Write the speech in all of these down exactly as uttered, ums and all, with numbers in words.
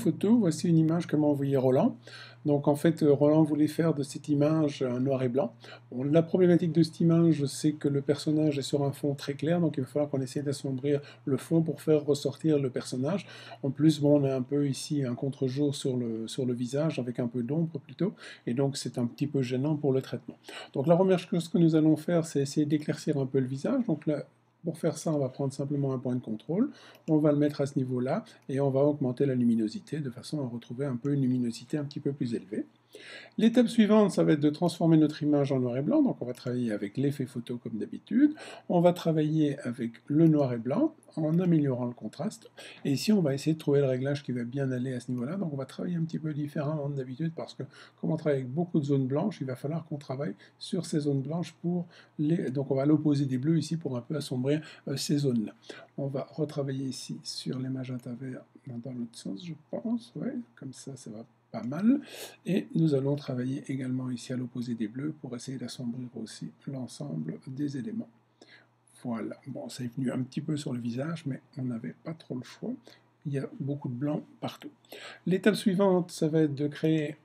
photo, voici une image que m'a envoyée Roland. Donc en fait, Roland voulait faire de cette image un noir et blanc. Bon, la problématique de cette image, c'est que le personnage est sur un fond très clair, donc il va falloir qu'on essaie d'assombrir le fond pour faire ressortir le personnage. En plus, bon, on a un peu ici un contre-jour sur le, sur le visage, avec un peu d'ombre plutôt, et donc c'est un petit peu gênant pour le traitement. Donc la première chose que nous allons faire, c'est essayer d'éclaircir un peu le visage. Donc là, pour faire ça, on va prendre simplement un point de contrôle, on va le mettre à ce niveau-là, et on va augmenter la luminosité de façon à retrouver un peu une luminosité un petit peu plus élevée. L'étape suivante, ça va être de transformer notre image en noir et blanc, donc on va travailler avec l'effet photo comme d'habitude, on va travailler avec le noir et blanc en améliorant le contraste, et ici on va essayer de trouver le réglage qui va bien aller à ce niveau-là, donc on va travailler un petit peu différemment d'habitude, parce que comme on travaille avec beaucoup de zones blanches, il va falloir qu'on travaille sur ces zones blanches pour les... donc on va l'opposer des bleus ici pour un peu assombrir euh, ces zones-là. On va retravailler ici sur les magentas verts dans l'autre sens, je pense, ouais, comme ça, ça va pas mal. Et nous allons travailler également ici à l'opposé des bleus pour essayer d'assombrir aussi l'ensemble des éléments. Voilà, bon, ça est venu un petit peu sur le visage, mais on n'avait pas trop le choix. Il y a beaucoup de blanc partout. L'étape suivante, ça va être de créer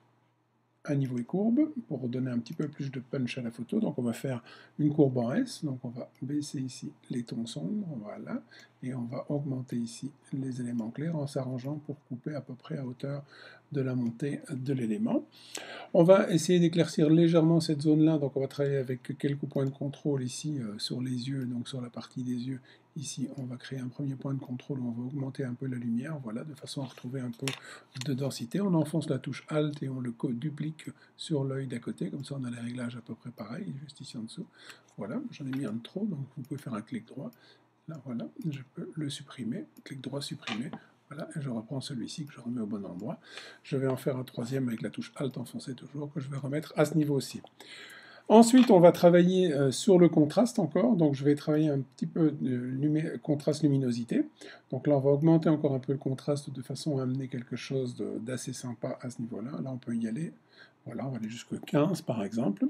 un niveau et courbe pour donner un petit peu plus de punch à la photo. Donc on va faire une courbe en S, donc on va baisser ici les tons sombres, voilà, et on va augmenter ici les éléments clairs en s'arrangeant pour couper à peu près à hauteur de la montée de l'élément. On va essayer d'éclaircir légèrement cette zone-là, donc on va travailler avec quelques points de contrôle ici euh, sur les yeux, donc sur la partie des yeux. Ici, on va créer un premier point de contrôle où on va augmenter un peu la lumière, voilà, de façon à retrouver un peu de densité. On enfonce la touche Alt et on le duplique sur l'œil d'à côté, comme ça on a les réglages à peu près pareils, juste ici en dessous. Voilà, j'en ai mis un de trop, donc vous pouvez faire un clic droit. Là, voilà, je peux le supprimer, clic droit, supprimer. Voilà, et je reprends celui-ci que je remets au bon endroit. Je vais en faire un troisième avec la touche Alt enfoncée toujours, que je vais remettre à ce niveau-ci. Ensuite, on va travailler euh, sur le contraste encore. Donc, je vais travailler un petit peu de contraste-luminosité. Donc là, on va augmenter encore un peu le contraste de façon à amener quelque chose d'assez sympa à ce niveau-là. Là, on peut y aller. Voilà, on va aller jusqu'à quinze, par exemple.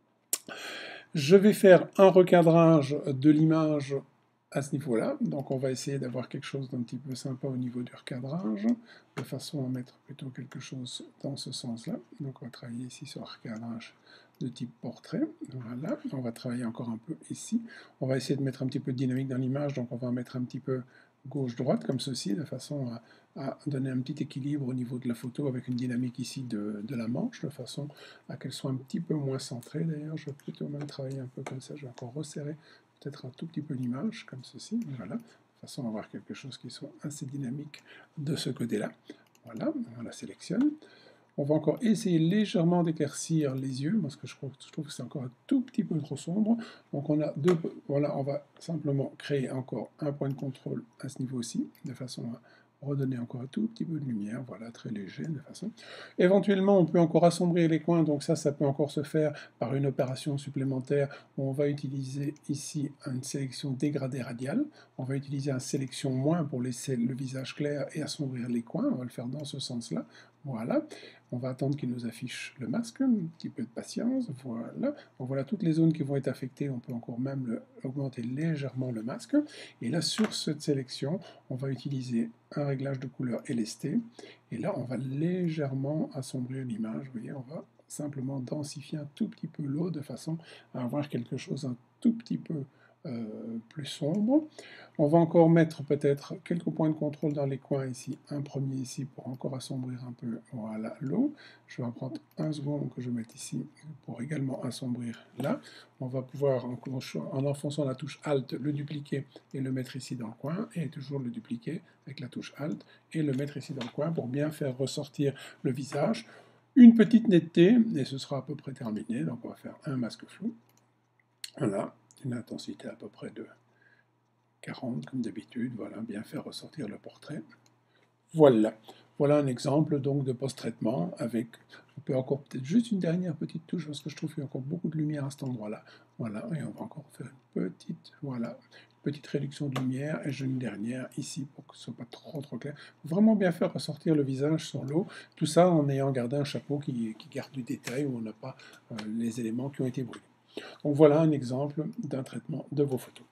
Je vais faire un recadrage de l'image à ce niveau-là. Donc on va essayer d'avoir quelque chose d'un petit peu sympa au niveau du recadrage, de façon à mettre plutôt quelque chose dans ce sens-là. Donc on va travailler ici sur un recadrage de type portrait. Voilà, on va travailler encore un peu ici. On va essayer de mettre un petit peu de dynamique dans l'image, donc on va mettre un petit peu gauche-droite comme ceci, de façon à, à donner un petit équilibre au niveau de la photo avec une dynamique ici de, de la manche, de façon à qu'elle soit un petit peu moins centrée. D'ailleurs, je vais plutôt même travailler un peu comme ça, je vais encore resserrer peut-être un tout petit peu l'image, comme ceci, voilà, de façon à avoir quelque chose qui soit assez dynamique de ce côté-là. Voilà, on la sélectionne. On va encore essayer légèrement d'éclaircir les yeux, parce que je trouve, je trouve que c'est encore un tout petit peu trop sombre. Donc on a deux, voilà, on va simplement créer encore un point de contrôle à ce niveau-ci, de façon à redonner encore un tout petit peu de lumière, voilà, très léger de façon. Éventuellement, on peut encore assombrir les coins, donc ça, ça peut encore se faire par une opération supplémentaire où on va utiliser ici une sélection dégradée radiale. On va utiliser une sélection moins pour laisser le visage clair et assombrir les coins. On va le faire dans ce sens-là. Voilà. On va attendre qu'il nous affiche le masque, un petit peu de patience, voilà. Donc voilà toutes les zones qui vont être affectées, on peut encore même le, augmenter légèrement le masque. Et là, sur cette sélection, on va utiliser un réglage de couleur L S T. Et là, on va légèrement assombrir l'image, vous voyez, on va simplement densifier un tout petit peu l'eau de façon à avoir quelque chose un tout petit peu Euh, plus sombre. On va encore mettre peut-être quelques points de contrôle dans les coins ici, un premier ici pour encore assombrir un peu, voilà, l'eau. Je vais en prendre un second que je mette ici pour également assombrir là. On va pouvoir, en, en enfonçant la touche Alt, le dupliquer et le mettre ici dans le coin, et toujours le dupliquer avec la touche Alt et le mettre ici dans le coin pour bien faire ressortir le visage. Une petite netteté, et ce sera à peu près terminé. Donc on va faire un masque flou. Voilà. Une intensité à peu près de quarante, comme d'habitude, voilà, bien faire ressortir le portrait. Voilà, voilà un exemple donc de post-traitement avec, on peut encore peut-être juste une dernière petite touche parce que je trouve qu'il y a encore beaucoup de lumière à cet endroit-là. Voilà, et on va encore faire une petite, voilà, une petite réduction de lumière et j'ai une dernière ici pour que ce soit pas trop trop clair. Vraiment bien faire ressortir le visage sur l'eau, tout ça en ayant gardé un chapeau qui, qui garde du détail où on n'a pas euh, les éléments qui ont été brûlés. Donc voilà un exemple d'un traitement de vos photos.